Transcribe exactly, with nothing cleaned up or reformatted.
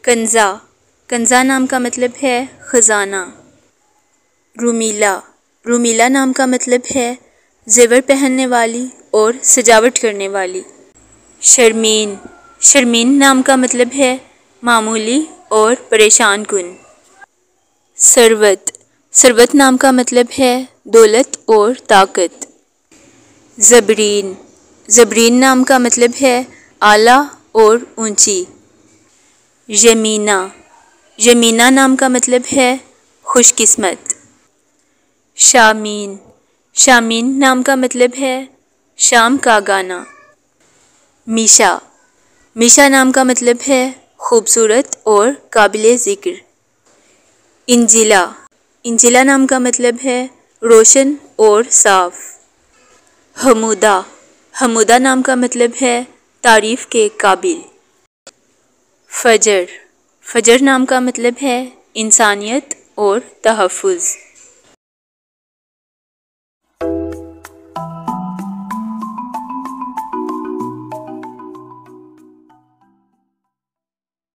کنزا، کنزا نام کا مطلب ہے خزانہ۔ رومیلا، رومیلا نام کا مطلب ہے زیور پہننے والی اور سجاوٹ کرنے والی۔ شرمین، شرمین نام کا مطلب ہے معمولی اور پریشان کن۔ ثروت، ثروت نام کا مطلب ہے دولت اور طاقت۔ زبرین، زبرین نام کا مطلب ہے اعلیٰ اور اونچی۔ یمینہ، یمینہ نام کا مطلب ہے خوش قسمت۔ شامین، شامین نام کا مطلب ہے شام کا گانا۔ میشا، میشا نام کا مطلب ہے خوبصورت اور قابل ذکر۔ انجیلا، انجیلا نام کا مطلب ہے روشن اور صاف۔ حمودہ، حمودہ نام کا مطلب ہے تعریف کے قابل۔ فجر، فجر نام کا مطلب ہے انسانیت اور تحفظ۔